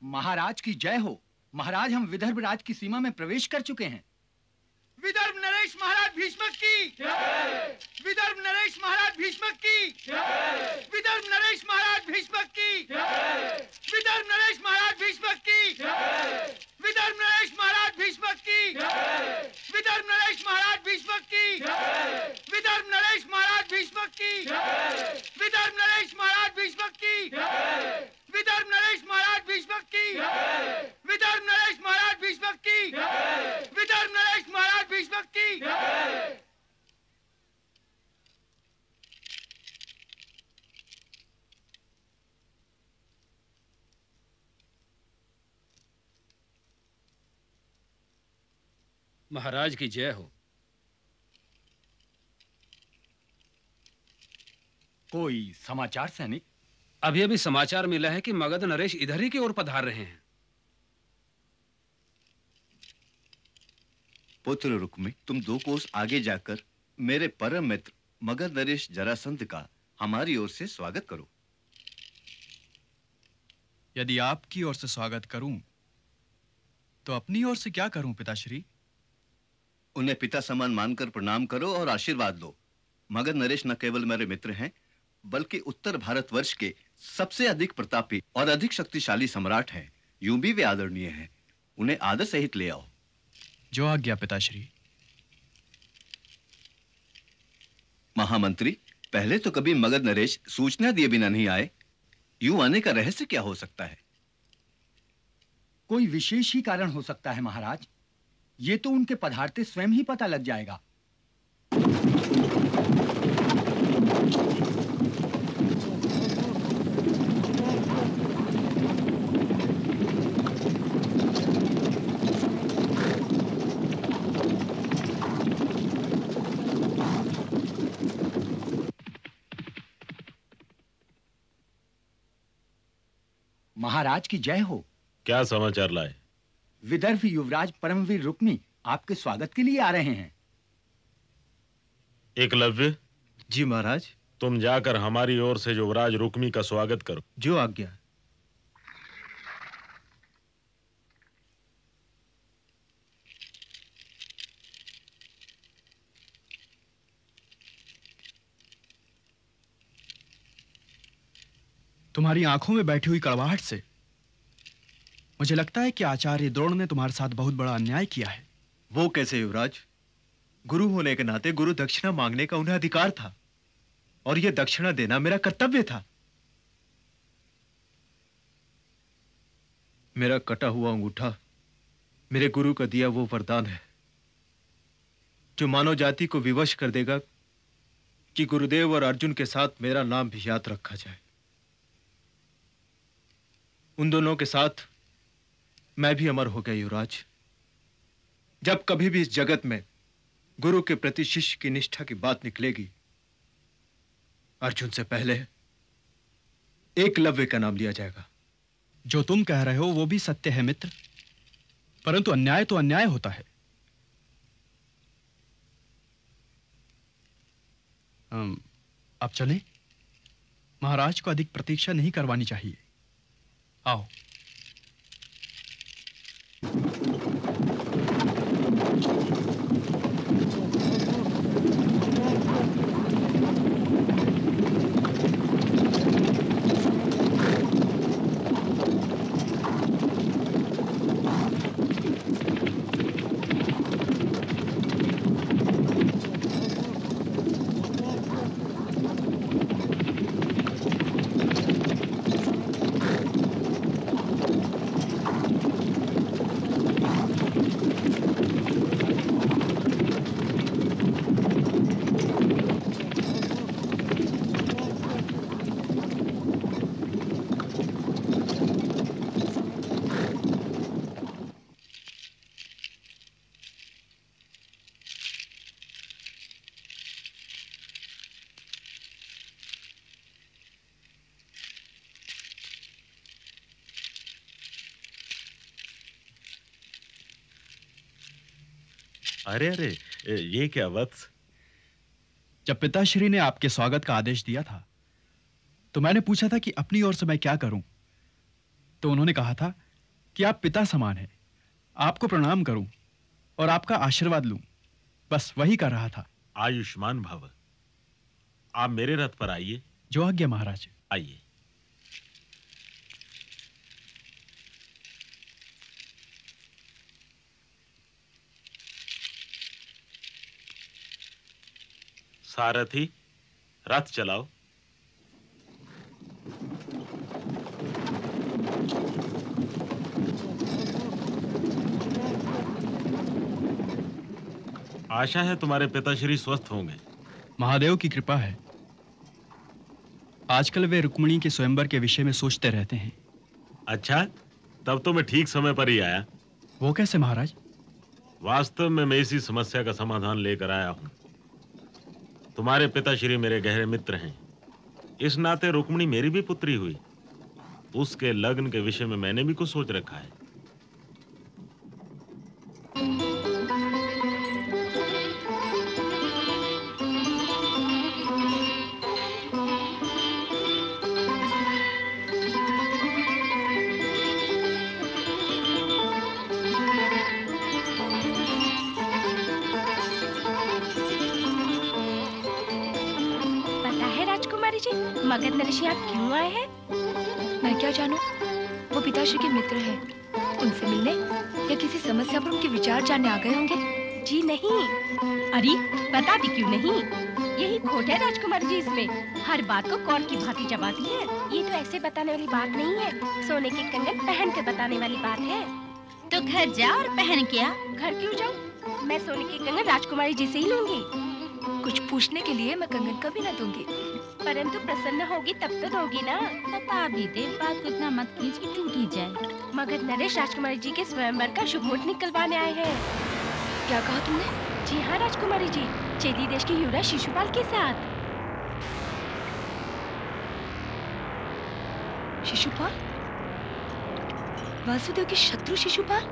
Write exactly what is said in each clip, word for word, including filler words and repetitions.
महाराज की जय हो। महाराज, हम विदर्भ राज की सीमा में प्रवेश कर चुके हैं। विदर्भ नरेश महाराज भीष्मक की जय। विदर्भ नरेश महाराज भीष्मक की जय। विदर्भ नरेश महाराज भीष्मक की जय। विदर्भ नरेश महाराज भीष्मक की जय। विदर्भ नरेश महाराज भीष्मक की जय। विदर्भ नरेश महाराज भीष्मक की जय। विदर्भ नरेश महाराज भीष्मक की जय। विदर्भ नरेश महाराज भीष्मक की जय। विदर्भ नरेश महाराज भीष्मक की जय। विदर्भ नरेश महाराज भीष्मक की जय। विदर्भ नरेश महाराज भीष्मक की जय। महाराज की जय हो। कोई समाचार सैनिक? अभी अभी समाचार मिला है कि मगध नरेश इधर ही की ओर पधार रहे हैं। पुत्र रुक्मी, तुम दो कोस आगे जाकर मेरे परम मित्र मगध नरेश जरासंध का हमारी ओर से स्वागत करो। यदि आपकी ओर से स्वागत करूं तो अपनी ओर से क्या करूं पिताश्री? उन्हें पिता समान मानकर प्रणाम करो और आशीर्वाद लो। मगध नरेश न केवल मेरे मित्र हैं, बल्कि उत्तर भारतवर्ष के सबसे अधिक प्रतापी और अधिक शक्तिशाली सम्राट हैं। यूं भी वे आदरणीय हैं। उन्हें आदर सहित ले आओ। जो आज्ञा पिताश्री। महामंत्री, पहले तो कभी मगध नरेश सूचना दिए बिना नहीं आए। यूं आने का रहस्य क्या हो सकता है? कोई विशेष ही कारण हो सकता है महाराज। ये तो उनके पधारते स्वयं ही पता लग जाएगा। महाराज की जय हो। क्या समाचार लाए? विदर्भ युवराज परमवीर रुक्मी आपके स्वागत के लिए आ रहे हैं। एकलव्य। जी महाराज। तुम जाकर हमारी ओर से युवराज रुक्मी का स्वागत करो। जो आज्ञा। तुम्हारी आंखों में बैठी हुई कड़वाहट से मुझे लगता है कि आचार्य द्रोण ने तुम्हारे साथ बहुत बड़ा अन्याय किया है। वो कैसे युवराज? गुरु होने के नाते गुरु दक्षिणा मांगने का उन्हें अधिकार था और यह दक्षिणा देना मेरा कर्तव्य था। मेरा कटा हुआ अंगूठा मेरे गुरु का दिया वो वरदान है जो मानव जाति को विवश कर देगा कि गुरुदेव और अर्जुन के साथ मेरा नाम भी याद रखा जाए। उन दोनों के साथ मैं भी अमर हो गया युवराज। जब कभी भी इस जगत में गुरु के प्रति शिष्य की निष्ठा की बात निकलेगी, अर्जुन से पहले एकलव्य का नाम लिया जाएगा। जो तुम कह रहे हो वो भी सत्य है मित्र, परंतु अन्याय तो अन्याय होता है। हम अब चलें? महाराज को अधिक प्रतीक्षा नहीं करवानी चाहिए। आओ। अरे अरे, ये क्या वत्स? जब पिताश्री ने आपके स्वागत का आदेश दिया था, तो मैंने पूछा था कि अपनी ओर से मैं क्या करूं। तो उन्होंने कहा था कि आप पिता समान हैं, आपको प्रणाम करूं और आपका आशीर्वाद लूं, बस वही कर रहा था। आयुष्मान भव। आप मेरे रथ पर आइए। जो आज्ञा महाराज। आइए। सारथी, रथ चलाओ। आशा है तुम्हारे पिताश्री स्वस्थ होंगे। महादेव की कृपा है। आजकल वे रुक्मिणी के स्वयंवर के विषय में सोचते रहते हैं। अच्छा, तब तो मैं ठीक समय पर ही आया। वो कैसे महाराज? वास्तव में मैं इसी समस्या का समाधान लेकर आया हूं। तुम्हारे पिताश्री मेरे गहरे मित्र हैं, इस नाते रुक्मिणी मेरी भी पुत्री हुई। उसके लग्न के विषय में मैंने भी कुछ सोच रखा है। मगध नरेश यहाँ क्यों आए हैं? मैं क्या जानूं? वो पिताश्री के मित्र हैं। उनसे मिलने या किसी समस्या पर उनके विचार जानने आ गए होंगे। जी नहीं। अरे बता दी क्यों नहीं? यही खोट है राजकुमारी जी इसमें। हर बात को कौर की भांति जबाती है। ये तो ऐसे बताने वाली बात नहीं है, सोने के कंगन पहन के बताने वाली बात है। तो घर जा और पहन के आ। घर क्यों जाऊँ? मैं सोने के कंगन राजकुमारी जी से ही लूंगी। कुछ पूछने के लिए मैं कंगन कभी न दूंगी। परंतु प्रसन्न होगी तब तो दोगी ना। बता भी दे, बात को इतना मत खींच कि टूट ही जाए। मगध नरेश राजकुमारी जी के स्वयंवर का शुभ मुहूर्त निकलवाने आए हैं। क्या कहा तुमने? जी हाँ राजकुमारी जी, चेदी देश के युवराज शिशुपाल के साथ। शिशुपाल? वासुदेव के शत्रु शिशुपाल?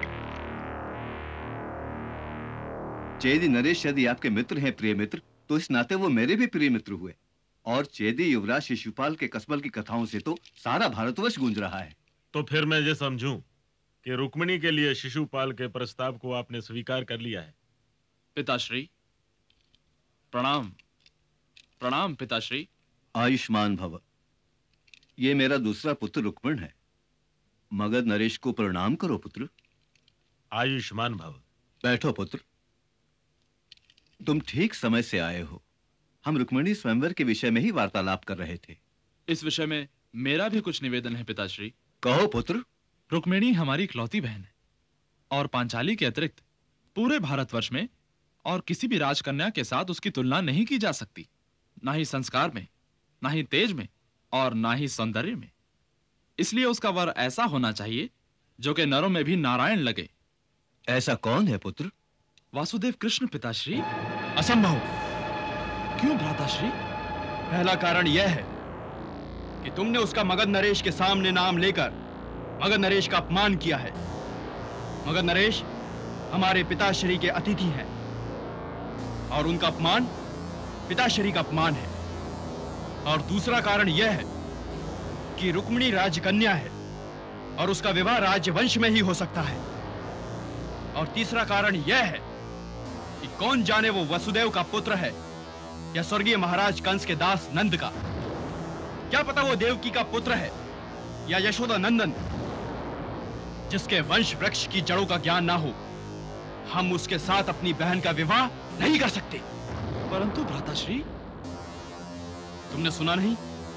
चेदी नरेश यदि आपके मित्र हैं प्रिय मित्र, तो इस नाते वो मेरे भी प्रिय मित्र हुए। और चेदी युवराज शिशुपाल के कसबल की कथाओं से तो सारा भारतवर्ष गूंज रहा है। तो फिर मैं ये समझूं कि रुक्मिणी के लिए शिशुपाल के प्रस्ताव को आपने स्वीकार कर लिया है। पिताश्री प्रणाम। प्रणाम पिताश्री। आयुष्मान भव। ये मेरा दूसरा पुत्र रुक्मिण है। मगध नरेश को प्रणाम करो पुत्र। आयुष्मान भव। बैठो पुत्र। तुम ठीक समय से आए हो। हम रुक्मिणी स्वयंवर के विषय में ही वार्तालाप कर रहे थे। इस विषय में मेरा भी कुछ निवेदन है पिताश्री। कहो पुत्र। रुक्मिणी हमारी इकलौती बहन है और पांचाली के अतिरिक्त पूरे भारतवर्ष में और किसी भी राजकन्या के साथ उसकी तुलना नहीं की जा सकती। ना ही संस्कार में, ना ही तेज में और ना ही सौंदर्य में। इसलिए उसका वर ऐसा होना चाहिए जो कि नरों में भी नारायण लगे। ऐसा कौन है पुत्र? वासुदेव कृष्ण पिताश्री। असंभव। क्यों भ्राताश्री? पहला कारण यह है कि तुमने उसका मगध नरेश के सामने नाम लेकर मगध नरेश का अपमान किया है। मगध नरेश हमारे पिताश्री के अतिथि हैं और उनका अपमान पिताश्री का अपमान है। और दूसरा कारण यह है कि रुक्मिणी राजकन्या है और उसका विवाह राजवंश में ही हो सकता है। और तीसरा कारण यह है कि कौन जाने वो वसुदेव का पुत्र है या स्वर्गीय महाराज कंस के दास नंद का। क्या पता वो देवकी का पुत्र है या यशोदा नंदन। जिसके वंश वृक्ष की जड़ों का ज्ञान ना हो, हम उसके साथ अपनी बहन का विवाह नहीं कर सकते। परंतु भ्राताश्री, तुमने सुना नहीं?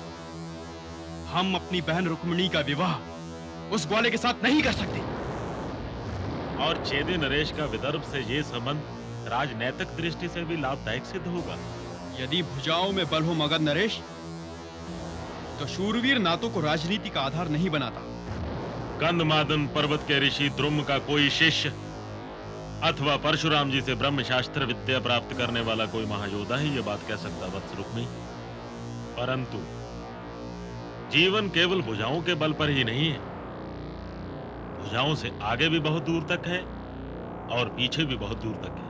हम अपनी बहन रुक्मिणी का विवाह उस ग्वाले के साथ नहीं कर सकते। और चेदी नरेश का विदर्भ से ये संबंध राजनैतिक दृष्टि से भी लाभदायक सिद्ध होगा। यदि भुजाओं में बल हो मगध नरेश, तो शूरवीर नातों को राजनीति का आधार नहीं बनाता। कंदमादन पर्वत के ऋषि द्रुम का कोई शिष्य अथवा परशुराम जी से ब्रह्मशास्त्र विद्या प्राप्त करने वाला कोई महायोद्धा ही ये बात कह सकता वत्स रुक्मी। परंतु जीवन केवल भुजाओं के बल पर ही नहीं है। भुजाओं से आगे भी बहुत दूर तक है और पीछे भी बहुत दूर तक है।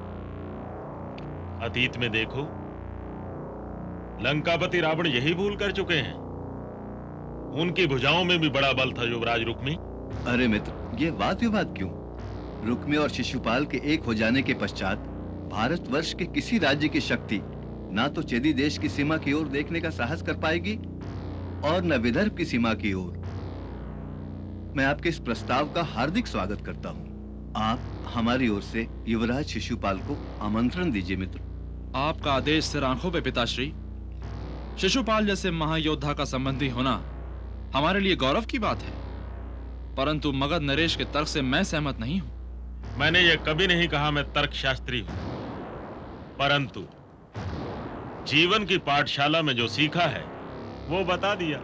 अतीत में देखो, लंकापति रावण यही भूल कर चुके हैं। उनकी भुजाओं में भी बड़ा बल था युवराज रुक्मी। अरे मित्र, ये वाद विवाद क्यों? रुक्मी और शिशुपाल के एक हो जाने के पश्चात भारतवर्ष के किसी राज्य की शक्ति ना तो चेदी देश की सीमा की ओर देखने का साहस कर पाएगी और न विदर्भ की सीमा की ओर। मैं आपके इस प्रस्ताव का हार्दिक स्वागत करता हूँ। आप हमारी ओर से युवराज शिशुपाल को आमंत्रण दीजिए मित्र। आपका आदेश सिर आंखों पे पिताश्री। शिशुपाल जैसे महायोद्धा का संबंधी होना हमारे लिए गौरव की बात है, परंतु मगध नरेश के तर्क से मैं सहमत नहीं हूं। मैंने ये कभी नहीं कहा मैं तर्कशास्त्री हूं, परंतु जीवन की पाठशाला में जो सीखा है वो बता दिया।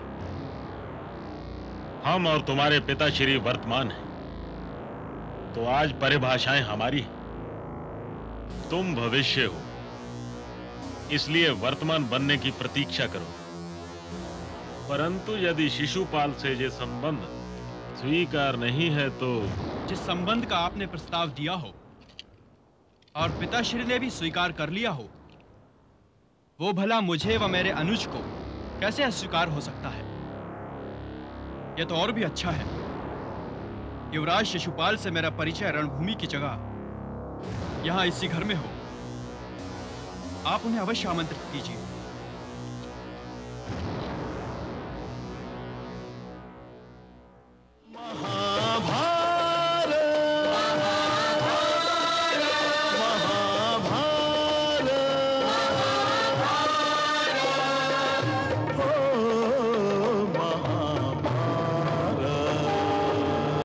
हम और तुम्हारे पिता श्री वर्तमान हैं, तो आज परिभाषाएं हमारी हैं। तुम भविष्य हो, इसलिए वर्तमान बनने की प्रतीक्षा करो। परंतु यदि शिशुपाल से ये संबंध स्वीकार नहीं है तो जिस संबंध का आपने प्रस्ताव दिया हो और पिताश्री ने भी स्वीकार कर लिया हो, वो भला मुझे व मेरे अनुज को कैसे अस्वीकार हो सकता है? यह तो और भी अच्छा है। युवराज शिशुपाल से मेरा परिचय रणभूमि की जगह यहां इसी घर में हो। आप उन्हें अवश्य आमंत्रित कीजिए।